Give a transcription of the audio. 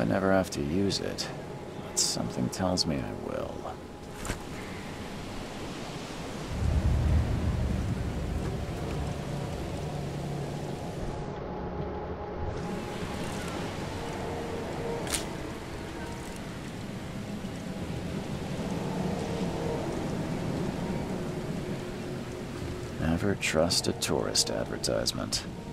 I never have to use it, but something tells me I will. Never trust a tourist advertisement.